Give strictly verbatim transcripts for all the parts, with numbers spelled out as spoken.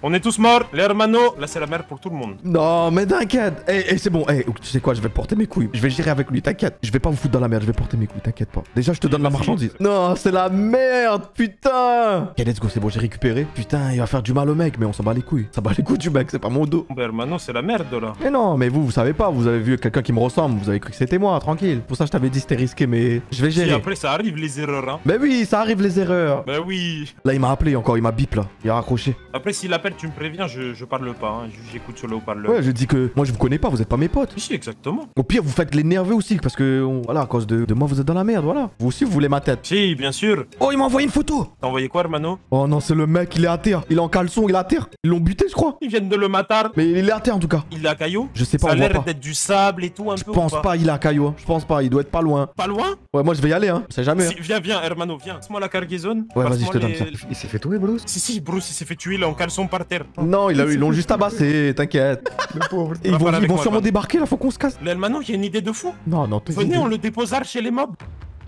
On est tous morts. Les hermanos, là c'est la merde pour tout le monde. Non, mais t'inquiète. Eh, eh, c'est bon. Eh, tu sais quoi, je vais porter mes couilles. Je vais gérer avec lui, t'inquiète. Je vais pas vous foutre dans la merde, je vais porter mes couilles, t'inquiète pas. Déjà, je te donne la marchandise. Non, c'est la merde, putain. Ok, let's go, c'est bon, j'ai récupéré. Putain, il va faire du mal au mec, mais on s'en bat les couilles. Ça bat les couilles du mec, c'est pas mon dos. Bah hermano, c'est la merde là. Mais non, mais vous, vous savez pas, vous avez vu quelqu'un qui me ressemble, vous avez cru que c'était moi, tranquille. Pour ça, je t'avais dit c'était risqué, mais je vais gérer. Si après ça arrive les erreurs, hein. Bah oui, ça arrive les erreurs. Bah oui. Là, il m'a appelé encore, il m'a bip là. Il a raccroché. Après, s'il appelle, tu me préviens, je, je parle pas, hein. J'écoute sur le haut-parleur. Ouais, je dis que moi, je vous connais pas, vous êtes pas mes potes. Si, exactement. Au pire, vous faites les nerveux aussi, parce que, on- voilà, à cause de, de moi, vous êtes dans la merde, voilà. Vous aussi, vous voulez ma tête. Si, bien sûr. Oh, il m'a envoyé une photo. T'as envoyé quoi, hermano? Oh non, c'est le mec, il est à terre. Il est en caleçon, il est à terre. Ils l'ont buté, je crois. Ils viennent de le matar. Mais il est à terre en tout cas. Il est à Caillou. Je sais pas, Ça a on voit l'air pas. d'être du sable et tout un Je peu. pense ou pas, il est à Caillou. hein. Je pense pas, il doit être pas loin. Pas loin? Ouais, moi je vais y aller, hein. On sait jamais. hein. Si, viens, viens, hermano, viens. Passe-moi la cargaison. Ouais, vas-y, Passe-moi je te donne les- ça. Il s'est fait tuer, Bruce. Si, si, Bruce, il s'est fait tuer, il est en caleçon par terre. Non, il a- ils l'ont juste tabassé, t'inquiète. Le pauvre. Et Ils Va vont, parler ils avec vont moi, sûrement Van. débarquer là, faut qu'on se casse. L'hermano, il y a une idée de fou. Non, non, t'es. Venez, on le déposera chez les mobs.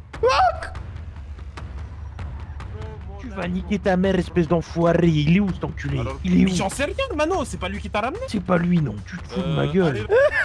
Tu vas niquer ta mère, espèce d'enfoiré. Il est où cet enculé? Alors, Il est mais où? j'en sais rien, hermano, c'est pas lui qui t'a ramené. C'est pas lui, non. Tu te fous de ma Euh, gueule. allez.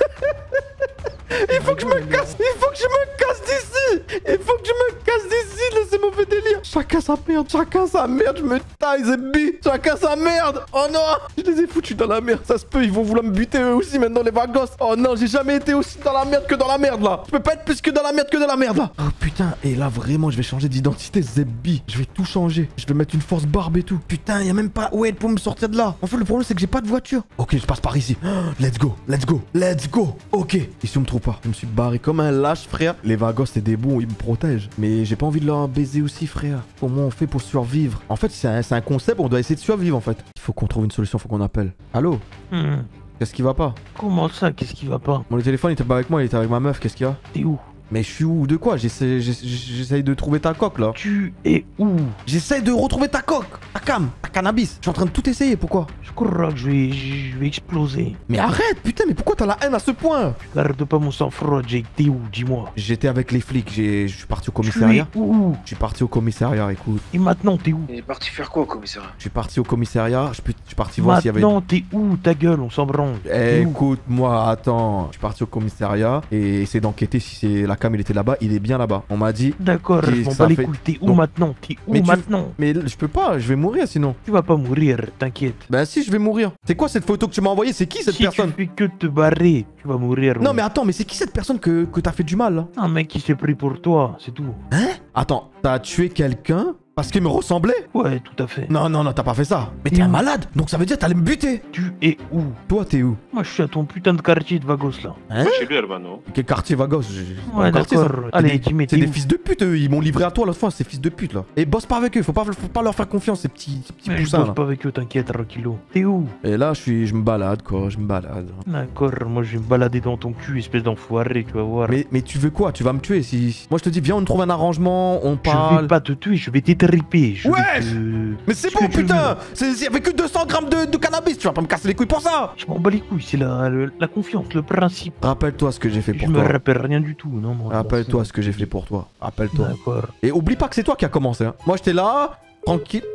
Il faut que je me casse, il faut que je me casse d'ici. Il faut que je me casse d'ici, laissez mauvais délire. Chacun sa merde, chacun sa merde, je me taille, Zebbi. Chacun sa merde. Oh non, je les ai foutus dans la merde. Ça se peut, ils vont vouloir me buter eux aussi maintenant, les vagos. Oh non, j'ai jamais été aussi dans la merde que dans la merde là. Je peux pas être plus que dans la merde que dans la merde là. Oh putain, et là vraiment, je vais changer d'identité, Zebbi. Je vais tout changer. Je vais mettre une force barbe et tout. Putain, y a même pas où être pour me sortir de là. En fait, le problème, c'est que j'ai pas de voiture. Ok, je passe par ici. Oh, let's go, let's go, let's go. Ok, ici on me trouve pas. Je me suis barré comme un lâche, frère. Les vagos, c'est des bons, ils me protègent. Mais j'ai pas envie de leur baiser aussi, frère. Comment on fait pour survivre? En fait, c'est un, c'est un concept, on doit essayer de survivre en fait. Il faut qu'on trouve une solution, faut qu'on appelle. Allô? Hmm. Qu'est-ce qui va pas? Comment ça? Qu'est-ce qui va pas? Mon téléphone, il était pas avec moi, il était avec ma meuf, qu'est-ce qu'il y a? T'es où? Mais je suis où? De quoi? J'essaie j'essaie- j'essaye de trouver ta coque là. Tu es où? J'essaie de retrouver ta coque, ta cam, ta cannabis. Je suis en train de tout essayer, pourquoi? Je crois que je vais, je vais exploser. Mais arrête, putain, mais pourquoi t'as la haine à ce point? Garde pas mon sang-froid, Jake. T'es où? Dis-moi. J'étais avec les flics, j'ai- je suis parti au Tu es commissariat. où? Je suis parti au commissariat, écoute. Et maintenant, t'es où? Il est parti faire quoi au commissariat? Je suis parti au commissariat, je suis je suis parti voir s'il y avait... Maintenant, t'es où? Ta gueule, on s'en branle. Eh, T'es où? écoute-moi, attends. Je suis parti au commissariat et essayer d'enquêter si c'est la cam, il était là-bas. Il est bien là-bas. On m'a dit... D'accord, Qui- je m'en ça bats les fait- couilles. T'es où Donc- maintenant? T'es où Mais tu- maintenant? Mais je peux pas, je vais mourir sinon. Tu vas pas mourir, t'inquiète. Ben si, je vais mourir. C'est quoi cette photo que tu m'as envoyée? C'est qui cette si personne? tu fais que te barrer, tu vas mourir. Non oui. mais attends, mais c'est qui cette personne que, que t'as fait du mal là? Un mec qui s'est pris pour toi, c'est tout. Hein? Attends, t'as tué quelqu'un parce qu'il me ressemblait? Ouais, tout à fait. Non, non, non, t'as pas fait ça. Mais t'es un malade, donc ça veut dire que t'allais me buter. Tu es où? Toi, t'es où? Moi, je suis à ton putain de quartier de Vagos là. Hein? Chez lui, hermano. Quel quartier Vagos? J'ai- Ouais, Mon quartier, ça. d'accord. C'est Allez, des- dis-moi, C'est t'es des où? fils de pute, eux. Ils m'ont livré à toi l'autre fois, ces fils de pute là. Et bosse pas avec eux, faut pas, faut pas leur faire confiance, ces petits, ces petits Mais je poussins bosse là. pas avec eux, t'inquiète, tranquillo. T'es où? Et là, je suis, je me balade quoi, je me balade. D'accord, moi je vais me balader dans ton cul, espèce d'enfoiré, tu vas voir. Mais, mais tu veux quoi? Tu vas me tuer si. Moi, je te dis, viens, on trouve un arrangement, on je parle. vais pas te tuer, je vais t'étriper. je vais Ouais te- Mais c'est Ce bon, que tu putain! C'est- Il y avait que deux cents grammes de, de cannabis, tu vas pas me casser les couilles pour ça! Je m'en bats les couilles, c'est la, le- la confiance, le principe. Rappelle-toi ce que j'ai fait Je pour me toi. rappelle rien du tout, non, moi. Rappelle-toi ce que j'ai fait pour toi. Rappelle-toi. D'accord. Et oublie pas que c'est toi qui a commencé. Hein. Moi, j'étais là, tranquille.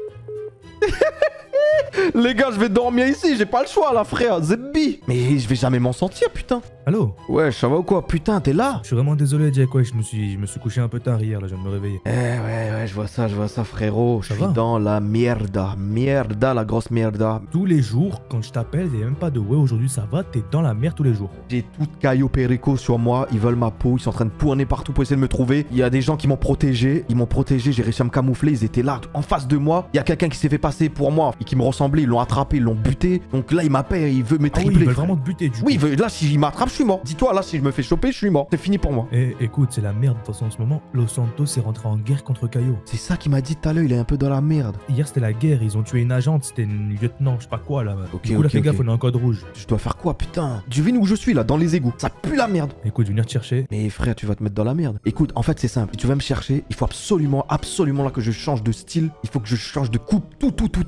Les gars, je vais dormir ici, j'ai pas le choix là, frère. Zebbi. Mais je vais jamais m'en sortir, putain. Allô? Ouais, ça va ou quoi? Putain, t'es là? Je suis vraiment désolé, Jack. Ouais, je me suis, je me suis couché un peu tard hier, là, je viens de me réveiller. Eh ouais, ouais, je vois ça, je vois ça, frérot. Je Ça suis va dans la mierda. Mierda, la grosse mierda. Tous les jours, quand je t'appelle, il y a même pas de ouais, aujourd'hui ça va, t'es dans la merde tous les jours. J'ai tout Caillou Perico sur moi, ils veulent ma peau, ils sont en train de tourner partout pour essayer de me trouver. Il y a des gens qui m'ont protégé, ils m'ont protégé, j'ai réussi à me camoufler, ils étaient là, en face de moi. Il y a quelqu'un qui s'est fait passer pour moi et qui me ressemblait, ils l'ont attrapé, ils l'ont buté. Donc là, il m'appelle, il veut me Ah oui, tripler. ils veulent frère. vraiment te buter du coup. Oui, il veut- là, s'il m'attrape, je suis mort. Dis-toi, là, si je me fais choper, je suis mort. C'est fini pour moi. Eh, écoute, c'est la merde de toute façon en ce moment. Los Santos est rentré en guerre contre Cayo. C'est ça qu'il m'a dit tout à l'heure, il est un peu dans la merde. Hier c'était la guerre, ils ont tué une agente, c'était une lieutenant, je sais pas quoi là. Ok, du coup, là, ok, fais gaffe, ok. on est en code rouge. Je dois faire quoi, putain? Tu devines où je suis, là, dans les égouts. Ça pue la merde. Écoute, je vais venir te chercher. Mais frère, tu vas te mettre dans la merde. Écoute, en fait, c'est simple. Tu vas me chercher. Il faut absolument, absolument là que je change de style. Il faut que je change de coupe. Tout, tout, tout, tout, tout. Mais le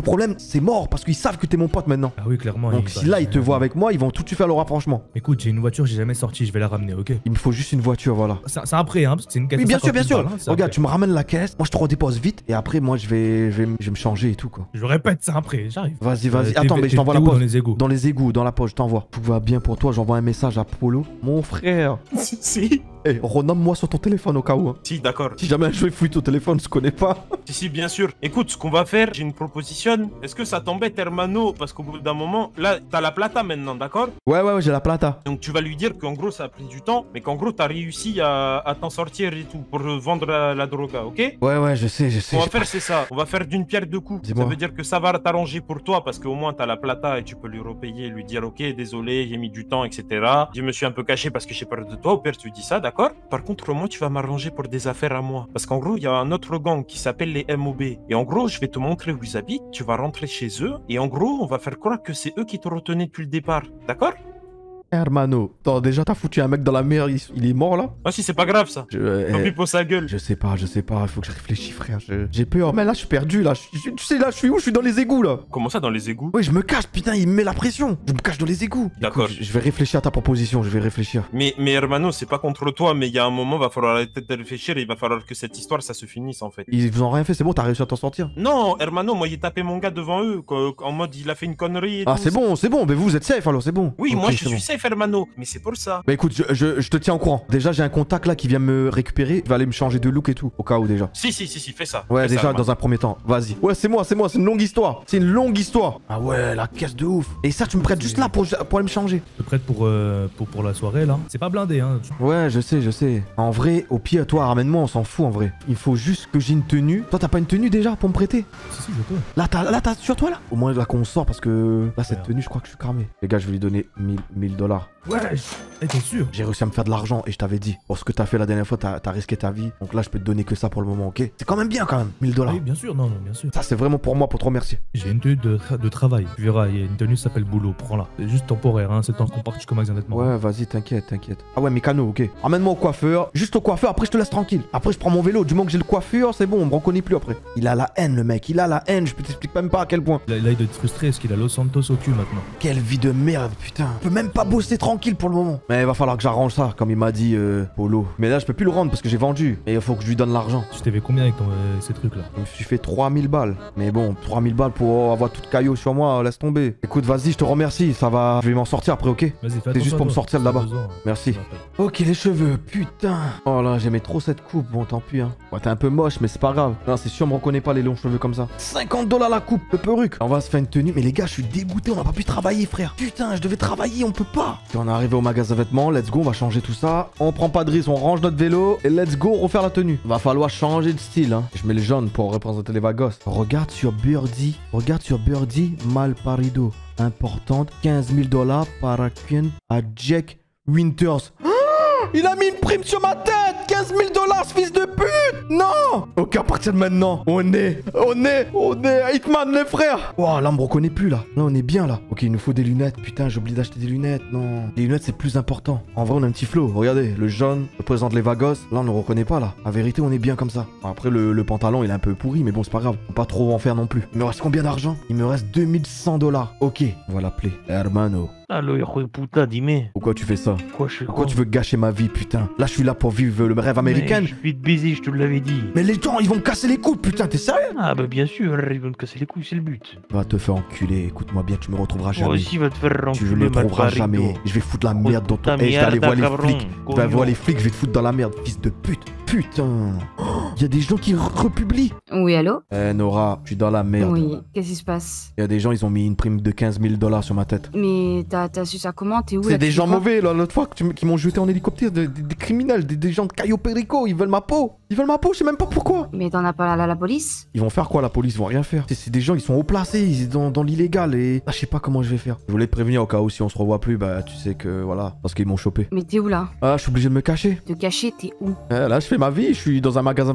problème, c'est mort parce qu'ils savent que t'es mon pote maintenant. Ah oui, clairement. Donc il- si bah, là, ils te euh, voient avec moi, ils vont tout de suite faire le rapprochement. Écoute, j'ai une voiture, j'ai jamais sorti, je vais la ramener, ok? Il me faut juste une voiture, voilà. C'est c'est après, hein, parce que c'est une caisse. Oui, à bien sûr, cinquante bien mille sûr. balles, hein, c'est Regarde, après. tu me ramènes la caisse, moi je te redépose vite et après, moi je vais, je vais, je vais me changer et tout quoi. Je répète, c'est après, j'arrive. Vas-y, vas-y. Euh, t'es- Attends, mais je t'es- t'envoie t'es la où poste. dans les égouts. Dans les égouts, dans la poche, je t'envoie. Tout va bien pour toi, j'envoie un message à Polo. Mon frère. Si, si. Eh, renomme-moi sur ton téléphone au cas où. Hein. Si, d'accord. Si jamais un jeu fouille ton téléphone, je connais pas. Si, si, bien sûr. Écoute, ce qu'on va faire, j'ai une proposition. Est-ce que ça t'embête, hermano? Parce qu'au bout d'un moment, là, t'as la plata maintenant, d'accord? Ouais, ouais, ouais, j'ai la plata. Donc tu vas lui dire qu'en gros, ça a pris du temps, mais qu'en gros, t'as réussi à, à t'en sortir et tout, pour euh, vendre la, la droga, ok? Ouais, ouais, je sais, je Ce sais. qu'on va j'ai faire, pas- c'est ça. On va faire d'une pierre deux coups. Ça Dis-moi. veut dire que ça va t'arranger pour toi, parce qu'au moins, t'as la plata et tu peux lui repayer, lui dire, ok, désolé, j'ai mis du temps, et cetera. Je me suis un peu caché parce que j'ai peur de toi. Au pire, tu dis ça, d'accord? Par contre, moi, tu vas m'arranger pour des affaires à moi. Parce qu'en gros, il y a un autre gang qui s'appelle les M O B. Et en gros, je vais te montrer où ils habitent, tu vas rentrer chez eux, et en gros, on va faire croire que c'est eux qui te retenaient depuis le départ. D'accord? Hermano, attends, déjà t'as foutu un mec dans la mer, il, il est mort là? Ah si, c'est pas grave, ça. Je, euh, Tant eh, pis pour sa gueule. je sais pas, je sais pas, il faut que je réfléchisse frère. je- J'ai peur, mais là je suis perdu là. Je- je- tu sais là, je suis où? Je suis dans les égouts là. Comment ça, dans les égouts? Oui, je me cache, putain, il me met la pression. Je me cache dans les égouts. D'accord. Écoute, Je je vais réfléchir à ta proposition, je vais réfléchir. Mais, mais hermano, c'est pas contre toi, mais il y a un moment, va falloir arrêter de réfléchir et il va falloir que cette histoire, ça se finisse en fait. Ils vous ont rien fait, c'est bon, t'as réussi à t'en sortir? Non, hermano, moi j'ai tapé mon gars devant eux, qu'en- en mode il a fait une connerie et Ah, tout. c'est bon, c'est bon, mais vous, vous êtes safe alors, c'est bon. Oui, Ok, moi je c'est suis bon. safe, hermano, mais c'est pour ça. Bah écoute, je, je- je te tiens au courant. Déjà, j'ai un contact là qui vient me récupérer. Il va aller me changer de look et tout, au cas où déjà. Si, si, si, si, fais ça. Ouais, Fais ça, déjà, hermano. dans un premier temps. Vas-y. Ouais, c'est moi, c'est moi, c'est une longue histoire. C'est une longue histoire. Ah ouais, la caisse de ouf. Et ça, tu me prêtes juste là pour, pour aller me changer. Tu prête pour, euh, pour, pour la soirée, là? C'est pas blindé, hein. Tu- Ouais, je sais, je sais. En vrai, au pire, toi, ramène-moi, on s'en fout en vrai. Il faut juste que j'ai une tenue. Toi, t'as pas une tenue déjà pour me prêter? Si, si, je peux. Là, t'as là, t'as sur toi là? Au moins, là qu'on sort parce que là, cette Merde. tenue, je crois que je suis cramé. Les gars, je vais lui donner mille dollars. Ouais, eh, t'es sûr? J'ai réussi à me faire de l'argent et je t'avais dit. Pour ce que t'as fait la dernière fois, t'as t'as risqué ta vie. Donc là, je peux te donner que ça pour le moment, ok? C'est quand même bien quand même, mille dollars. Oui, bien sûr, non, non, bien sûr. Ça, c'est vraiment pour moi, pour te remercier. J'ai une tenue de, tra- de travail. Tu verras, il y a une tenue qui s'appelle boulot. Prends-la. C'est juste temporaire, hein. C'est le temps qu'on parte jusqu'au magasin de vêtements. Ouais, vas-y, t'inquiète, t'inquiète. Ah ouais, mécano, ok. Emmène-moi au coiffeur. Juste au coiffeur, après, je te laisse tranquille. Après, je prends mon vélo. Du moment que j'ai le coiffeur, c'est bon, on me reconnaît plus après. Il a la haine, le mec. Il a la haine. Je peux t'expliquer même pas à quel point. Là, là, il doit être frustré parce qu'il a Los Santos au cul maintenant. Quelle vie de merde, putain. Je peux même pas bosser tranquille pour le moment. Mais il va falloir que j'arrange ça, comme il m'a dit euh, Polo. Mais là, je peux plus le rendre parce que j'ai vendu. Et il faut que je lui donne l'argent. Tu t'es fait combien avec ton, euh, ces trucs-là? Je me suis fait trois mille balles. Mais bon, trois mille balles pour avoir tout caillot sur moi, laisse tomber. Écoute, vas-y, je te remercie. Ça va. Je vais m'en sortir après, ok? Vas-y, fais C'est juste attention à pour me toi. sortir de Si t'as là-bas. besoin, Merci. tu m'appelles. Ok, les cheveux, putain. Oh là, j'aimais trop cette coupe. Bon, tant pis, hein. Ouais, t'es un peu moche, mais c'est pas grave. Non, c'est sûr, on me reconnaît pas les longs cheveux comme ça. cinquante dollars la coupe, le perruque. On va se faire une tenue. Mais les gars, je suis dégoûté. On n'a pas pu travailler, frère. Putain, je devais travailler, on peut pas. Et on est arrivé au magasin de vêtements. Let's go, on va changer tout ça. On prend pas de risque, on range notre vélo. Et let's go, refaire la tenue. Va falloir changer de style, hein. Je mets le jaune pour représenter les vagos. Regarde sur Birdie. Regarde sur Birdie, Malparido. Importante, quinze mille dollars par Aquin à Jack Winters. Il a mis une prime sur ma tête! quinze mille dollars, ce fils de pute! Non! Ok, à partir de maintenant, on est, on est, on est Hitman, les frères! Wow, là, on me reconnaît plus, là. Là, on est bien, là. Ok, il nous faut des lunettes. Putain, j'ai oublié d'acheter des lunettes. Non. Les lunettes, c'est plus important. En vrai, on a un petit flow. Regardez, le jaune représente les vagos. Là, on ne reconnaît pas, là. En vérité, on est bien comme ça. Bon, après, le, le pantalon, il est un peu pourri, mais bon, c'est pas grave. Faut pas trop en faire non plus. Il me reste combien d'argent? Il me reste deux mille cent dollars. Ok, on va l'appeler Hermano. Allo, hijo de puta, dis-moi. Pourquoi tu fais ça? Quoi, je fais Pourquoi quoi? tu veux gâcher ma vie, putain? Là, je suis là pour vivre le rêve américain. Mais je vais te baiser, je te l'avais dit. Mais les gens, ils vont me casser les couilles, putain, t'es sérieux? Ah bah bien sûr, ils vont te casser les couilles, c'est le but. Va te faire enculer, écoute-moi bien, tu me retrouveras Moi jamais. aussi, va te faire Tu renculer, me retrouveras Malparido. jamais. Je vais foutre la merde dans ton... ta Eh, je vais aller voir mierda, les cabron, flics. Je vais aller coño. voir les flics, je vais te foutre dans la merde, fils de pute. Putain. Il y a des gens qui re- republient. Oui, allô? Eh, Nora, je suis dans la merde. Oui, qu'est-ce qui se passe? Il y a des gens, ils ont mis une prime de quinze mille dollars sur ma tête. Mais t'as t'as su ça comment? T'es où là? C'est Tu des fais gens quoi? mauvais, là, l'autre fois, que tu m- qui m'ont jeté en hélicoptère, des, des- des criminels, des, des gens de Cayo Perico, ils veulent ma peau. Ils veulent ma peau, je sais même pas pourquoi. Mais t'en as pas à la, la police? Ils vont faire quoi, la police? Ils vont rien faire. C'est c'est des gens, ils sont haut placés, ils sont dans, dans l'illégal et... Là, je sais pas comment je vais faire. Je voulais te prévenir au cas où si on se revoit plus, bah tu sais que voilà, parce qu'ils m'ont chopé. Mais t'es où là? Ah, je suis obligé de me cacher. Te cacher, t'es où? Eh, là, je fais ma vie, je suis dans un magasin de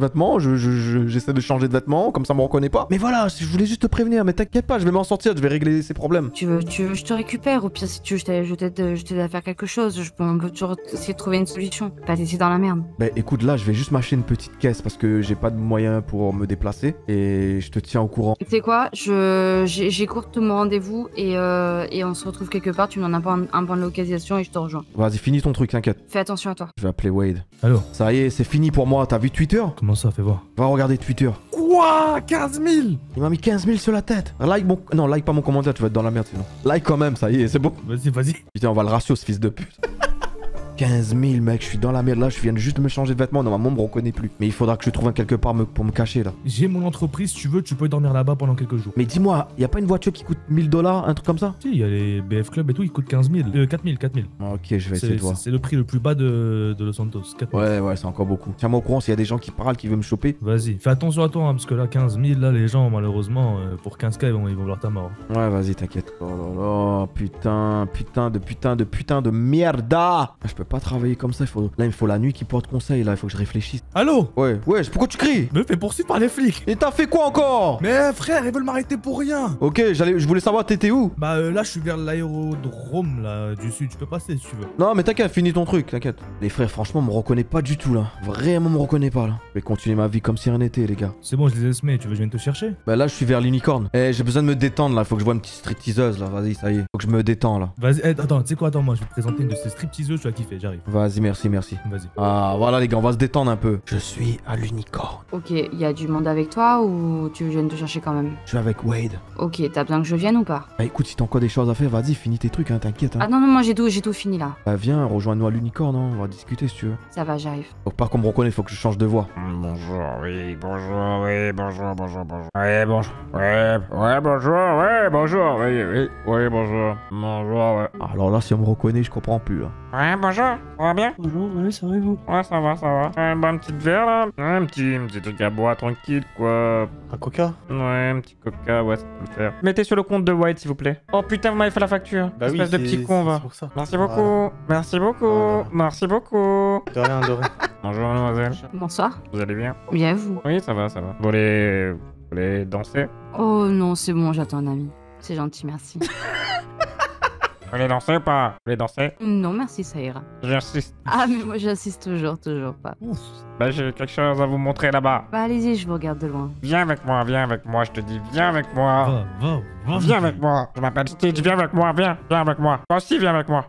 vêtements, je, je, je- j'essaie de changer de vêtements, comme ça me reconnaît pas. Mais voilà, je voulais juste te prévenir, mais t'inquiète pas, je vais m'en sortir, je vais régler ces problèmes. Tu veux, tu veux, je te récupère. Au pire, si tu veux, je t'aide je t'aide- je t'aide à faire quelque chose. Je peux, on peut toujours essayer de trouver une solution. Pas t'essayer dans la merde. Bah écoute, là, je vais juste m'acheter une petite caisse parce que j'ai pas de moyens pour me déplacer et je te tiens au courant. Tu sais quoi, je j'ai- j'écourte mon rendez-vous et, euh, et on se retrouve quelque part. Tu me donnes un point, un point de localisation et je te rejoins. Vas-y, finis ton truc, t'inquiète. Fais attention à toi. Je vais appeler Wade. Alors, Ça y est, c'est fini pour moi. T'as vu Twitter? comment ça, fais voir. Va regarder Twitter. Quoi? quinze mille? Il m'a mis quinze mille sur la tête. Like mon... Non, like pas mon commentaire, tu vas être dans la merde sinon. Like quand même, ça y est, c'est bon. Vas-y, vas-y. Putain, on va le ratio, ce fils de pute. quinze mille, mec, je suis dans la merde là, je viens de juste de me changer de vêtements, normalement on me reconnaît plus. Mais il faudra que je trouve un quelque part me- pour me cacher là. J'ai mon entreprise, si tu veux, tu peux dormir là-bas pendant quelques jours. Mais dis-moi, y a pas une voiture qui coûte mille dollars, un truc comme ça? Si, il y a les B F Club et tout, ils coûtent quinze mille. Euh, quatre mille, quatre mille. Ah, ok, je vais essayer C'est de voir. c'est le prix le plus bas de, de Los Santos. quatre mille. Ouais, ouais, c'est encore beaucoup. Tiens-moi au courant s'il y a des gens qui parlent, qui veulent me choper. Vas-y, fais attention à toi, hein, parce que là, quinze mille, là, les gens, malheureusement, euh, pour quinze K, ils vont, ils vont vouloir ta mort. Ouais, vas-y, t'inquiète. Oh là là, putain, putain de putain de putain de merde. Ah, je peux pas travailler comme ça, il faut... là il me faut la nuit qui porte conseil, là, il faut que je réfléchisse. Allô? Ouais, ouais, pourquoi tu cries? Me fais poursuivre par les flics. Et t'as fait quoi encore? Mais frère, ils veulent m'arrêter pour rien. Ok, j'allais, je voulais savoir t'étais où? Bah euh, là, je suis vers l'aérodrome, là, du sud. Tu peux passer si tu veux. Non mais t'inquiète, finis ton truc, t'inquiète. Les frères, franchement, me reconnaît pas du tout là. Vraiment me reconnaît pas là. Je vais continuer ma vie comme si rien n'était, les gars. C'est bon, je les ai semés. Tu veux que je vienne te chercher? Bah là, je suis vers l'unicorne. Eh, j'ai besoin de me détendre là. Faut que je vois une petite stripteaseuse là. Vas-y, ça y est. Faut que je me détends là. Vas-y, eh, attends, tu sais quoi? Attends, moi, je vais te présenter une de ces stripteaseuses, tu vas kiffer, j'arrive. Vas-y, merci, merci. Vas-y. Ah, voilà les gars, on va se détendre un peu. Je suis à l'unicorne. Ok, y a du monde avec toi ou tu veux que je vienne te chercher quand même? Je suis avec Wade. Ok, t'as besoin que je vienne ou pas? Bah écoute, si t'as encore des choses à faire, vas-y, finis tes trucs, hein, t'inquiète. Hein. Ah non, non, moi j'ai tout, j'ai tout fini là. Bah viens, rejoins-nous à l'unicorne, hein. On va discuter si tu veux. Ça va, j'arrive. Faut pas qu'on me reconnaisse, faut que je change de voix. Bonjour, oui, bonjour, oui, bonjour, bonjour, bonjour. Ouais, bonjour. Ouais, ouais, bonjour, ouais, bonjour, oui, oui, oui, bonjour. Bonjour, ouais. Alors là, si on me reconnaît, je comprends plus là. Ouais, bonjour, ça va bien? Bonjour, ouais, ça va et vous? Ouais, ça va, ça va. Ouais, un bon petit verre là. Ouais, un petit, un petit truc à boire tranquille, quoi. Un coca? Ouais, un petit coca, ouais, ça peut le faire. Mettez sur le compte de White, s'il vous plaît. Oh putain, vous m'avez fait la facture. Bah oui, Espèce de c'est- petit con, c'est va. pour ça. Merci beaucoup, merci beaucoup, Voilà. merci beaucoup. De rien, de rien. Bonjour, mademoiselle. Bonsoir. Vous allez bien? Bien vous? Oui, ça va, ça va. Vous voulez, vous voulez danser? Oh non, c'est bon, j'attends un ami. C'est gentil, merci. Vous voulez danser ou pas? Vous voulez danser? Non, merci, ça ira. J'insiste. Ah, mais moi j'insiste toujours, toujours pas. Bah, j'ai quelque chose à vous montrer là-bas. Bah allez-y, je vous regarde de loin. Viens avec moi, viens avec moi, je te dis, viens avec moi. Va, va, va. Viens avec moi. Je m'appelle Stitch, viens avec moi, viens, viens avec moi. Toi aussi, viens avec moi.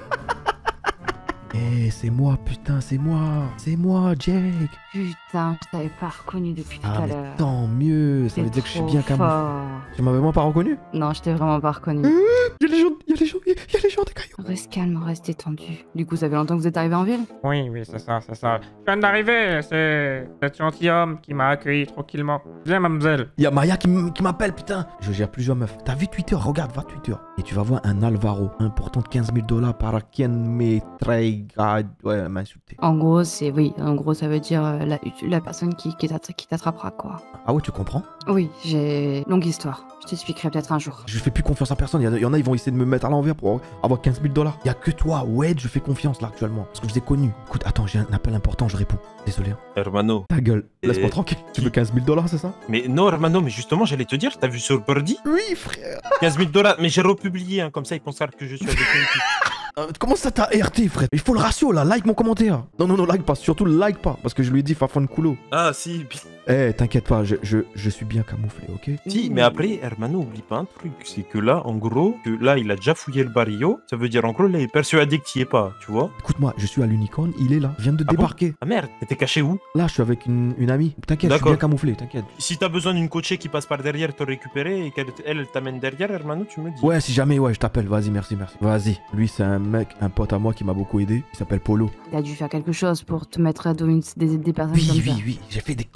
Eh, c'est moi, putain, c'est moi. C'est moi, Jake. Putain, je t'avais pas reconnu depuis tout Ah, à mais l'heure. tant mieux. Ça T'es veut dire que je suis trop bien camouflé. fort. Tu m'avais vraiment pas reconnu? Non, je t'ai vraiment pas reconnu. Y'a les gens, y'a les gens, y'a les gens des cailloux. Reste calme, reste détendu. Du coup, ça fait longtemps que vous êtes arrivé en ville? Oui, oui, c'est ça, c'est ça. Je viens d'arriver, c'est cet gentilhomme qui m'a accueilli tranquillement. Viens, mademoiselle. Y'a Maya qui m- qui m'appelle, putain. Je gère plusieurs meufs. T'as vu Twitter? Regarde, va Twitter. Et tu vas voir un Alvaro, important de quinze mille dollars par quien me traiga. Ouais, elle m'a insulté. En gros, c'est oui. En gros, ça veut dire euh, la, la personne qui, qui t'attra- qui t'attrapera, quoi. Ah ouais, tu comprends? Oui, j'ai longue histoire. Je t'expliquerai peut-être un jour. Je fais plus confiance à personne. Il y, en a, ils vont essayer de me mettre à l'envers pour avoir quinze mille dollars. Il y a que toi, Wade, je fais confiance là actuellement. Parce que je vous ai connu. Écoute, attends, j'ai un appel important, je réponds. Désolé. Hein. Hermano. Ta gueule, laisse-moi Et- tranquille. Tu veux quinze mille dollars, c'est ça? Mais non, Hermano, mais justement, j'allais te dire, t'as vu sur Birdie? Oui, frère. quinze mille dollars, mais j'ai republié, hein, comme ça ils pensent que je suis avec lui. Euh, comment ça t'a R T, frère? Il faut le ratio là, like mon commentaire. Non, non, non, like pas, surtout like pas. Parce que je lui ai dit Fafon Coulo. Ah, si, bi- Eh, t'inquiète pas, je, je, je suis bien camouflé, ok? si, mais après, Hermano, oublie pas un truc, c'est que là, en gros, que là, il a déjà fouillé le barrio, ça veut dire, en gros, là, il est persuadé que t'y es pas, tu vois? Écoute-moi, je suis à l'unicorne, il est là, il vient de Ah bon débarquer. Ah merde, t'étais caché où? Là, je suis avec une, une amie. T'inquiète, je suis D'accord. bien camouflé, t'inquiète. Si t'as besoin d'une coachée qui passe par derrière te récupérer et qu'elle elle, elle t'amène derrière, Hermano, tu me dis. Ouais, si jamais, ouais, je t'appelle, vas-y, merci, merci. Vas-y. Lui, c'est un mec, un pote à moi qui m'a beaucoup aidé. Il s'appelle Polo. Il a dû faire quelque chose pour te mettre à dos une, des, des personnes Oui, comme oui, ça. oui, j'ai fait des conneries, voilà.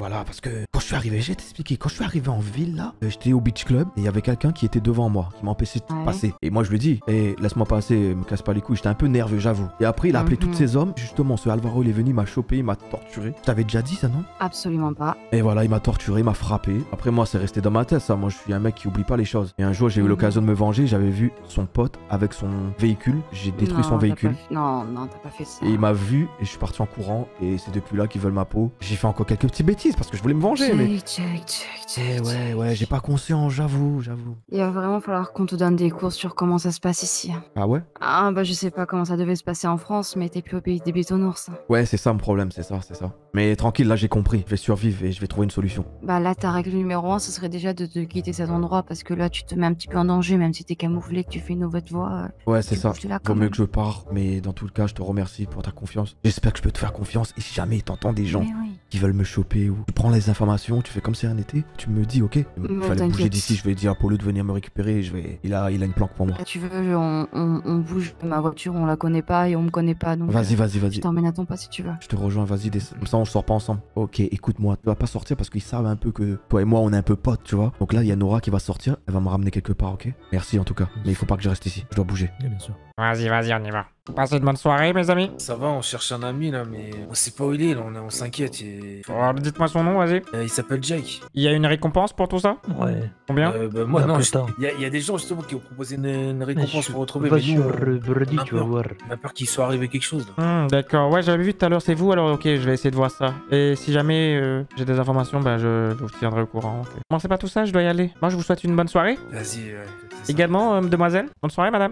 voilà, parce que quand je suis arrivé, je vais t'expliquer, quand je suis arrivé en ville, là, euh, j'étais au beach club et il y avait quelqu'un qui était devant moi, qui m'empêchait de Ouais. passer. Et moi, je lui ai dit, eh, laisse-moi passer, me casse pas les couilles, j'étais un peu nerveux, j'avoue. Et après, il a appelé Mhm. tous ses hommes. Justement, ce Alvaro, il est venu, il m'a chopé, il m'a torturé. Je t'avais déjà dit ça, non? Absolument pas. Et voilà, il m'a torturé, il m'a frappé. Après, moi, c'est resté dans ma tête, ça. Moi, je suis un mec qui oublie pas les choses. Et un jour, j'ai eu Mhm. l'occasion de me venger, j'avais vu son pote avec son véhicule. J'ai détruit Non, son t'as véhicule. pas fait- Non, non, t'as pas fait ça. Et il m'a vu et je suis parti en courant et c'est depuis là qu'ils veulent ma peau. J'ai fait encore quelques petites bêtises parce que je voulais me venger mais... Check, check, check, Eh check, ouais check. ouais j'ai pas conscience j'avoue j'avoue. Il va vraiment falloir qu'on te donne des cours sur comment ça se passe ici. Ah ouais? Ah bah je sais pas comment ça devait se passer en France, mais t'es plus au pays des bisounours. Ouais c'est ça mon problème c'est ça c'est ça. Mais tranquille là j'ai compris. Je vais survivre et je vais trouver une solution. Bah là ta règle numéro un ce serait déjà de te quitter cet endroit parce que là tu te mets un petit peu en danger même si t'es camouflé, que tu fais une nouvelle voix. Ouais c'est tu ça. bouges de là Vaut quand mieux même. que je pars mais dans tout le cas je te remercie pour ta confiance. J'espère que je peux te faire confiance et si jamais t'entends des gens Mais oui. qui veulent me choper ou tu prends les informations, tu fais comme si rien n'était, tu me dis ok. Il fallait bouger t'inquiète. d'ici, je vais dire à Polo de venir me récupérer et je vais... il, a, il a une planque pour moi. Là tu veux, on, on, on bouge. Ma voiture on la connaît pas et on me connaît pas donc. Vas-y euh, vas-y Je vas-y. t'emmène à ton pas si tu veux. Je te rejoins, vas-y, des- comme ça on sort pas ensemble. Ok, écoute-moi, tu vas pas sortir parce qu'ils savent un peu que toi et moi on est un peu potes, tu vois. Donc là, il y a Nora qui va sortir, elle va me ramener quelque part, ok? Merci en tout cas, mais il faut pas que je reste ici, je dois bouger. Ouais, bien sûr. Vas-y, vas-y, on y va. Passez une bonne soirée, mes amis. Ça va, on cherche un ami là, mais on sait pas où il est là, on, on s'inquiète. et- Alors, dites-moi son nom, vas-y. Euh, il s'appelle Jake. Il y a une récompense pour tout ça? Ouais. Combien? Euh, bah, moi, Ah, non, putain. il y, a- il y a des gens justement qui ont proposé une, une Mais récompense je- pour retrouver, Va mais nous, sur on, euh, Brody, on a tu vas peur. voir. on a peur qu'il soit arrivé quelque chose là. Hmm, d'accord, ouais, j'avais vu tout à l'heure, c'est vous, alors ok, je vais essayer de voir ça. Et si jamais euh, j'ai des informations, bah je, je vous tiendrai au courant. ok. Bon, c'est pas tout ça, je dois y aller. Moi, je vous souhaite une bonne soirée. Vas-y, ouais. c'est ça. Également, euh, demoiselle. Bonne soirée, madame.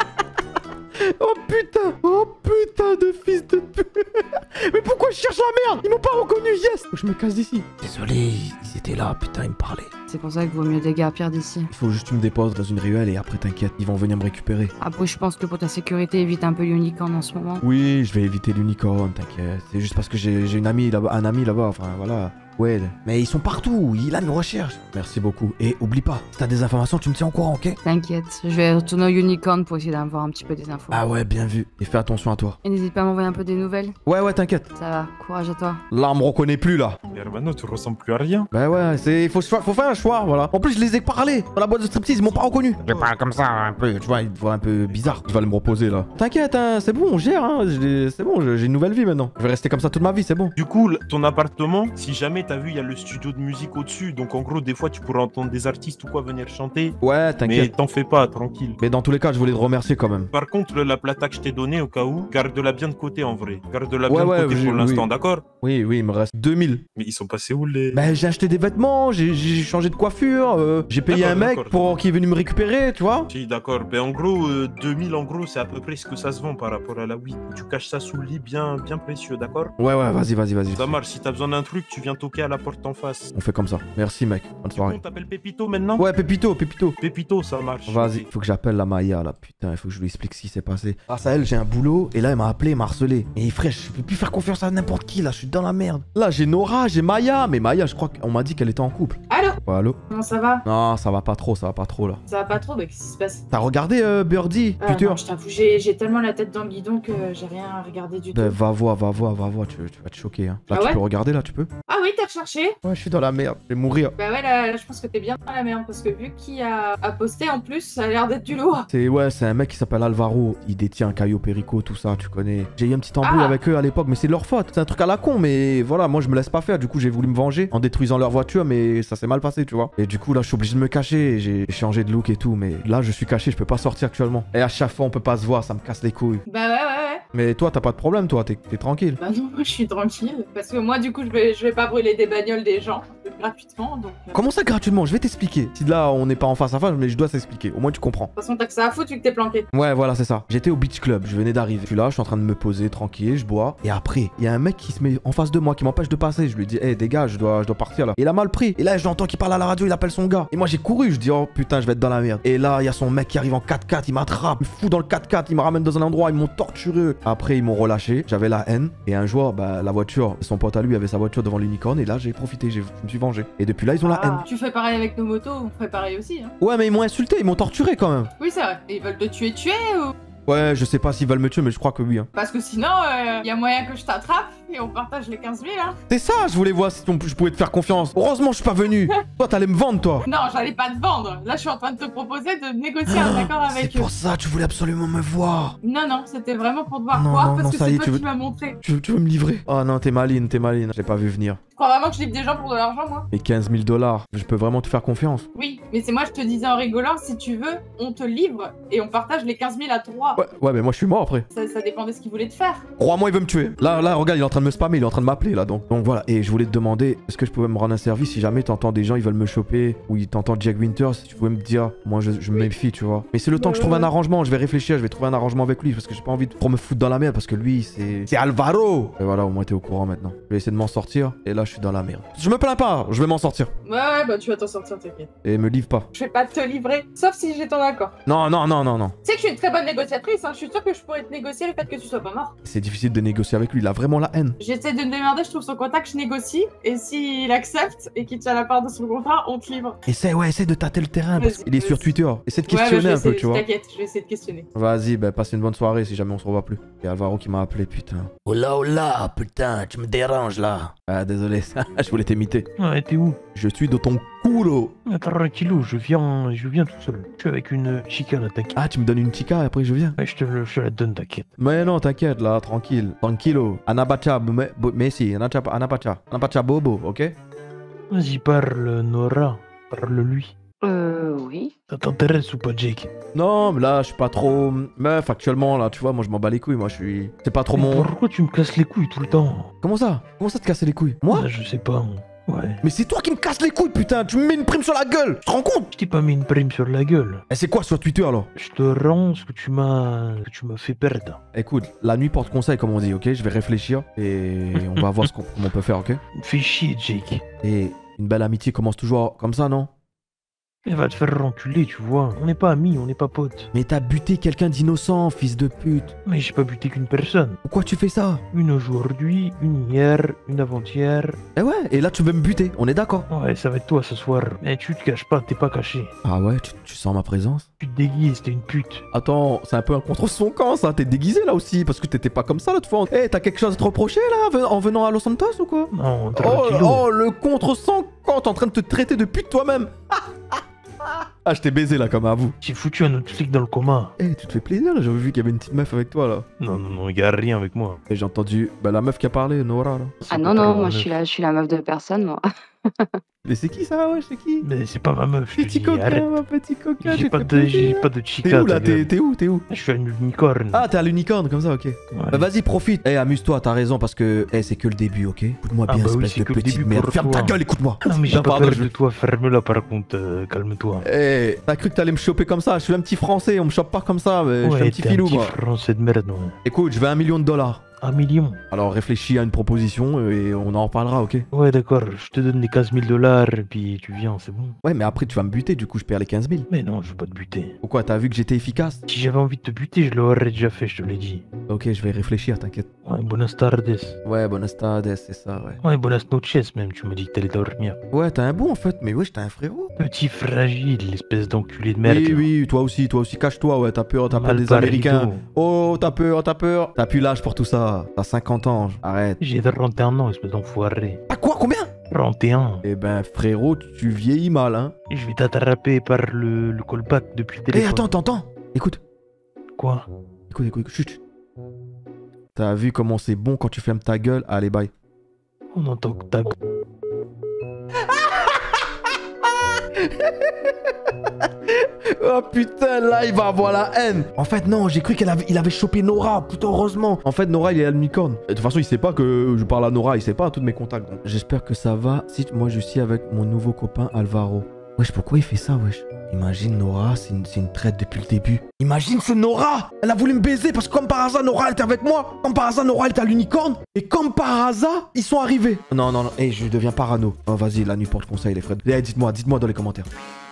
Oh putain! Oh putain de fils de pute! Mais pourquoi je cherche la merde? Ils m'ont pas reconnu, yes! Faut que je me casse d'ici. Désolé, ils étaient là, putain, ils me parlaient. C'est pour ça qu'il vaut mieux déguerpir d'ici. Il faut juste que tu me déposes dans une ruelle et après t'inquiète, ils vont venir me récupérer. Après je pense que pour ta sécurité évite un peu l'unicorn en ce moment. Oui, je vais éviter l'unicorn, t'inquiète. C'est juste parce que j'ai j'ai une amie là-bas, un ami là-bas, enfin voilà. Ouais, mais ils sont partout, il a une recherche. Merci beaucoup. Et oublie pas, si t'as des informations, tu me tiens au courant, ok? T'inquiète, je vais retourner au unicorn pour essayer d'avoir un petit peu des infos. Ah ouais, bien vu. Et fais attention à toi. Et n'hésite pas à m'envoyer un peu des nouvelles. Ouais, ouais, t'inquiète. Ça va, courage à toi. Là, on me reconnaît plus là. Hermano, tu ressembles plus à rien. Bah ouais, c'est faut, faut faire un choix, voilà. En plus, je les ai parlé dans la boîte de striptease, ils m'ont pas reconnu. Je parle comme ça, un peu. Tu vois, ils te voient un peu bizarre. Ils veulent me reposer là. T'inquiète, hein, c'est bon, on gère, hein. j'ai- C'est bon, j'ai une nouvelle vie maintenant. Je vais rester comme ça toute ma vie, c'est bon. Du coup, l- ton appartement, si jamais t'as vu, il y a le studio de musique au-dessus. Donc en gros, des fois, tu pourras entendre des artistes ou quoi venir chanter. Ouais, Mais t'inquiète. t'en fais pas, tranquille. Mais... dans tous les cas, je voulais te remercier quand même. Par contre, la plata que je t'ai donnée au cas où, garde-la bien de côté en vrai. Garde-la Ouais, bien ouais, de côté j'ai- pour l'instant, oui. d'accord? Oui, oui, il me reste deux mille. Mais ils sont passés où les. Bah, j'ai acheté des vêtements, j'ai j'ai changé de coiffure, euh, j'ai payé un D'accord, mec d'accord. pour qui est venu me récupérer, tu vois. Si, d'accord. Ben en gros, euh, deux mille en gros, c'est à peu près ce que ça se vend par rapport à la weed. Tu caches ça sous le lit bien, bien précieux, d'accord? Ouais, ouais, vas-y, vas-y, vas-y. Ça marche, si t'as besoin d'un truc, tu viens toquer à la porte en face. On fait comme ça. Merci, mec. Bonne Du coup, soirée. on t'appelle Pépito maintenant? Ouais, Pépito, Pépito. Pépito, ça marche. Vas-y, faut que j'appelle la Maya là, putain, il faut que je lui explique ce qui s'est passé. Grâce à elle, j'ai un boulot et là, elle m'a appelé, elle m'a harcelé. Et frère, je peux plus faire confiance à n'importe qui là, je suis dans la merde. Là, j'ai Nora, j'ai Maya, mais Maya, je crois qu'on m'a dit qu'elle était en couple. Allô? Ouais, allô? Comment ça va? Non, ça va pas trop, ça va pas trop là. Ça va pas trop, mais qu'est-ce qui se passe? T'as regardé euh, Birdie, Ah, Futur? non, je t'avoue, j'ai j'ai tellement la tête dans le guidon que j'ai rien regardé du tout. Ben, va voir, va voir, va voir, tu, tu vas te choquer. Hein. Là, Ah tu ouais peux regarder, là, tu peux? Ah oui, t'as recherché? Ouais, je suis dans la merde, je vais mourir. Bah ouais, là, là, je pense que t'es bien dans la merde, parce que vu qui a, a posté en plus, ça a l'air d'être du lourd. C'est ouais, c'est un mec qui s'appelle Alvaro. Il détient Cayo Perico, tout ça, tu connais. J'ai eu un petit embrouille Ah. avec eux à l'époque, mais c'est leur faute. C'est un truc à la con, mais voilà, moi je me laisse pas faire. Du coup, j'ai voulu me venger en détruisant leur voiture, mais ça s'est mal passé, tu vois. Et du coup, là, je suis obligé de me cacher. J'ai changé de look et tout, mais là, je suis caché, je peux pas sortir actuellement. Et à chaque fois, on peut pas se voir, ça me casse les couilles. Bah ouais, ouais, ouais. Mais toi, t'as pas de problème, toi, t'es t'es tranquille. Bah non, moi je suis tranquille. Parce que moi, du coup, je vais, je vais pas brûler des bagnoles des gens gratuitement, donc. euh, Comment ça gratuitement? Je vais t'expliquer. Si là, on n'est pas en face à face, mais je dois t'expliquer. Au moins, tu comprends. De toute façon, t'as que ça à foutre vu que t'es planqué. Ouais, voilà, c'est ça. J'étais au beach club, je venais d'arriver. Je suis là, je suis en train de me poser tranquille, je bois. Et après, il y a un mec qui se met en face de moi, qui m'empêche de passer. Je lui dis, hé, hey, dégage, je dois, je dois partir là. Il a mal pris. Et là, je l'entends qui parle à la radio, il appelle son gars. Et moi, j'ai couru, je dis, oh putain, je vais être dans la merde. Et là, il y a son mec qui arrive en quatre quatre, il m'attrape, il me fout dans le quatre quatre, il me ramène dans un endroit, ils m'ont torturé. Après, ils m'ont relâché, j'avais la haine. Et un jour, bah, la voiture, son pote à lui avait sa voiture devant l'unicorn. Et là, j'ai profité, j'ai- je me suis vengé. Et depuis là, ils ont la haine. Ah, tu fais pareil avec nos motos, on ferait pareil aussi, hein. Ouais, mais ils m'ont insulté, ils m'ont torturé quand même. Oui, c'est vrai. Et ils veulent te tuer, tuer ou. Ouais, je sais pas s'ils veulent me tuer, mais je crois que oui. Hein. Parce que sinon, il y a moyen que je t'attrape et on partage les quinze mille, hein. C'est ça, je voulais voir si on- je pouvais te faire confiance. Heureusement, je suis pas venu. Toi, t'allais me vendre, toi. Non, j'allais pas te vendre. Là, je suis en train de te proposer de négocier un accord avec C'est eux. pour ça, tu voulais absolument me voir. Non, non, c'était vraiment pour te voir Non, croire non, parce non, que ça c'est y est, toi tu qui veux- m'as montré. Tu veux, tu veux me livrer? Oh non, t'es maline, t'es maline. Je l'ai pas vu venir. Tu crois vraiment que je livre des gens pour de l'argent, moi? Et quinze mille dollars, je peux vraiment te faire confiance? Oui, mais c'est moi, je te disais en rigolant, si tu veux, on te livre et on partage les quinze mille à trois. Ouais, ouais, mais moi je suis mort après. Ça, ça dépend de ce qu'il voulait te faire. Crois-moi, il veut me tuer. Là, là, regarde, il est en train de me spammer, il est en train de m'appeler là. Donc, donc voilà. Et je voulais te demander, est-ce que je pouvais me rendre un service si jamais t'entends des gens, ils veulent me choper ou ils t'entendent Jack Winters, si tu pouvais me dire, moi je, je me méfie, tu vois. Mais c'est le temps que je trouve un arrangement, je vais réfléchir, je vais trouver un arrangement avec lui parce que j'ai pas envie de trop me foutre dans la merde parce que lui, c'est. C'est Alvaro! Et voilà, au moins t'es au courant maintenant. Je vais essayer de m'en sortir et là, je suis dans la merde. Je me plains pas, je vais m'en sortir. Ouais, ouais, bah tu vas t'en sortir, t'inquiète. Et me livre pas. Je vais pas te livrer, sauf si j'ai ton accord. Non, non, non, non, non. Tu sais que je suis une très bonne négociatrice, hein. Je suis sûre que je pourrais te négocier le fait que tu sois pas mort. C'est difficile de négocier avec lui, il a vraiment la haine. J'essaie de me démerder, je trouve son contact, je négocie, et s'il accepte et qu'il tient la part de son contrat, on te livre. Essaie, ouais, essaie de tâter le terrain parce Vas-y, qu'il est sur vas-y. Twitter. Essaie de Ouais, mais je questionner vais un peu, essayer- tu vois. T'inquiète, je vais essayer de questionner. Vas-y, bah passe une bonne soirée si jamais on se revoit plus. Et Alvaro qui m'a appelé, putain. Oh là, oh là, putain, tu me déranges là. Ah, désolé, je voulais t'imiter. Ouais, t'es où? Je suis de ton culo. Ah, tranquillo, je viens, je viens tout seul. Je suis avec une chica là, t'inquiète. Ah, tu me donnes une chica et après je viens. Ouais, je te, le- je te la donne, t'inquiète. Mais non, t'inquiète là, tranquille. Tranquillo. Anabacha, me- bo- Messi, Anabacha, Anabacha. Anabacha Bobo, ok? Vas-y, parle, Nora. Parle-lui. Euh, oui. Ça t'intéresse ou pas, Jake? Non, mais là, je suis pas trop meuf actuellement là, tu vois, moi je m'en bats les couilles, moi je suis. C'est pas trop Mais mon. Pourquoi tu me casses les couilles tout le temps? Comment ça? Comment ça te casser les couilles? Moi? Ah, je sais pas. Ouais. Mais c'est toi qui me casses les couilles, putain! Tu me mets une prime sur la gueule! Tu te rends compte? Je t'ai pas mis une prime sur la gueule. Et c'est quoi sur Twitter alors? Je te rends ce que tu m'as, que tu m'as fait perdre. Écoute, la nuit porte conseil comme on dit, ok? Je vais réfléchir et on va voir ce qu'on comment on peut faire, ok? Fais chier, Jake. Et une belle amitié commence toujours comme ça, non? Elle va te faire enculer, tu vois. On n'est pas amis, on n'est pas potes. Mais t'as buté quelqu'un d'innocent, fils de pute. Mais j'ai pas buté qu'une personne. Pourquoi tu fais ça? Une aujourd'hui, une hier, une avant-hier. Eh ouais, et là tu veux me buter, on est d'accord? Ouais, ça va être toi ce soir. Mais tu te caches pas, t'es pas caché. Ah ouais, tu, tu sens ma présence? Tu te déguises, t'es une pute. Attends, c'est un peu un contre son camp ça, t'es déguisé là aussi, parce que t'étais pas comme ça l'autre fois. Eh, t'as quelque chose à te reprocher là, en venant à Los Santos ou quoi? Non, Oh, tranquillo. oh, le contre son camp, t'es en train de te traiter de pute toi-même. Ah, je t'ai baisé là, comme à vous. J'ai foutu un autre flic dans le coma. Eh, tu te fais plaisir là, j'avais vu qu'il y avait une petite meuf avec toi là. Non, non, non, y a rien avec moi. Et j'ai entendu, bah la meuf qui a parlé, Nora là. Ah non, non, moi je suis, la, je suis la meuf de personne, moi. Mais c'est qui ça, ouais, c'est qui? Mais c'est pas ma meuf, je te Petit dis, coquin, arrête. ma petit coquin, J'ai j'ai pas, fait de, j'ai plaisir. pas de T'es chica, où là? ta T'es gueule. t'es où? T'es où? Je suis un unicorne. Ah, t'es à l'unicorne comme ça, ok. Ouais. Bah vas-y, profite. Eh, amuse-toi, t'as raison parce que eh, c'est que le début, ok? Écoute-moi Ah bien, bah oui, espèce c'est de que le petite début merde. pour Ferme ta toi. gueule, écoute-moi. Non, mais j'ai Non, pas pardon, peur je- de toi, ferme-la par contre, euh, calme-toi. Eh, t'as cru que t'allais me choper comme ça? Je suis un petit français, on me chope pas comme ça, mais je suis un Ouais, petit t'es filou, un petit moi. français de merde, ouais. Écoute, je veux un million de dollars. Un million. Alors réfléchis à une proposition et on en reparlera, ok? Ouais, d'accord, je te donne les quinze mille dollars, et puis tu viens, c'est bon. Ouais, mais après tu vas me buter, du coup je perds les quinze mille. Mais non, je veux pas te buter. Pourquoi? T'as vu que j'étais efficace? Si j'avais envie de te buter, je l'aurais déjà fait, je te l'ai dit. Ok, je vais réfléchir, t'inquiète. Ouais, buenas tardes. Ouais, buenas tardes, c'est ça, ouais. Ouais, buenas noches même, tu m'as dit que t'allais dormir. Ouais, t'es un bon en fait, mais wesh, t'es un frérot. Petit fragile, espèce d'enculé de merde. Oui, là. oui, toi aussi, toi aussi, cache-toi, ouais, t'as peur, t'as peur Mal des parido. Américains. Oh, t'as peur, t'as peur. T'as plus l'âge pour tout ça. T'as cinquante ans, arrête. J'ai trente et un ans, espèce d'enfoiré. Ah quoi, combien? trente et un. Eh ben, frérot, tu vieillis mal, hein. Et je vais t'attraper par le, le callback depuis le Eh, téléphone. attends, t'entends? Écoute, Quoi? écoute, écoute, écoute, chut. T'as vu comment c'est bon quand tu fermes ta gueule? Allez, bye. On entend que ta... Oh putain, là il va avoir la haine. En fait non, j'ai cru qu'il avait, il avait chopé Nora, putain heureusement. En fait Nora il est à l'unicorne. De toute façon il sait pas que je parle à Nora, il sait pas à tous mes contacts. Donc j'espère que ça va. Si moi je suis avec mon nouveau copain Alvaro. Wesh, pourquoi il fait ça, wesh? Imagine Nora, c'est une, c'est une traite depuis le début. Imagine ce Nora! Elle a voulu me baiser parce que comme par hasard Nora elle était avec moi. Comme par hasard Nora elle était à l'unicorne. Et comme par hasard, ils sont arrivés. Non, non, non, hey, je deviens parano. Oh vas-y, la nuit porte conseil les frères. Eh, dites-moi, dites-moi dans les commentaires.